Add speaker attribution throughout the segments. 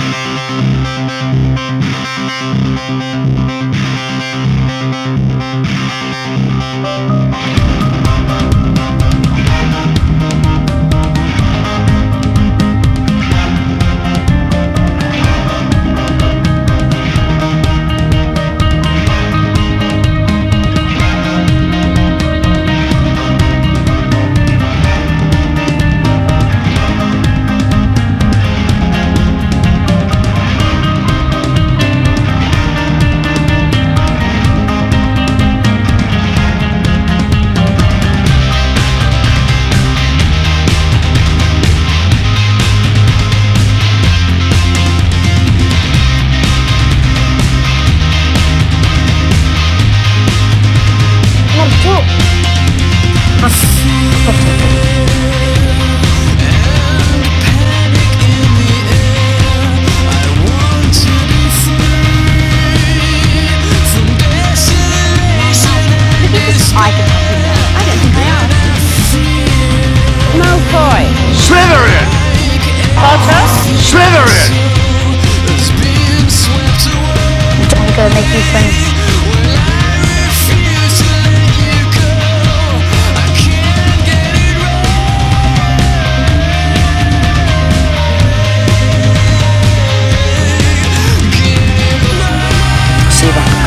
Speaker 1: Malfoy!
Speaker 2: Slytherin!
Speaker 1: Potter?
Speaker 2: Slytherin!
Speaker 1: I'm gonna make you friends. See you back.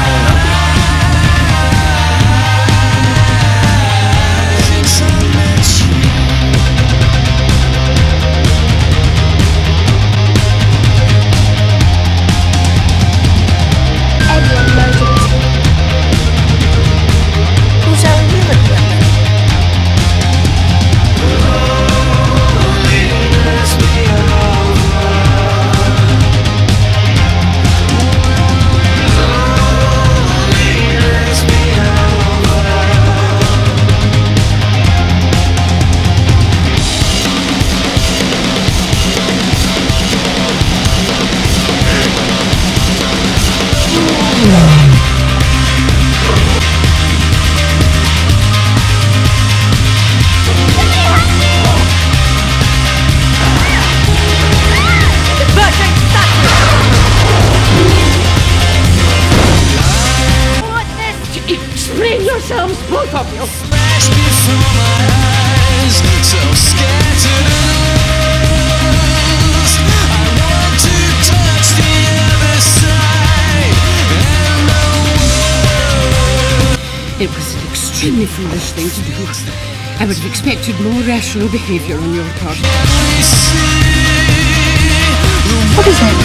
Speaker 1: Explain yourselves, both of you!
Speaker 3: Flash before my eyes, so scattered and lost. I want to touch the other side and the world.
Speaker 4: It was an extremely foolish thing to do. I would have expected more rational behaviour on your part.
Speaker 1: What is it?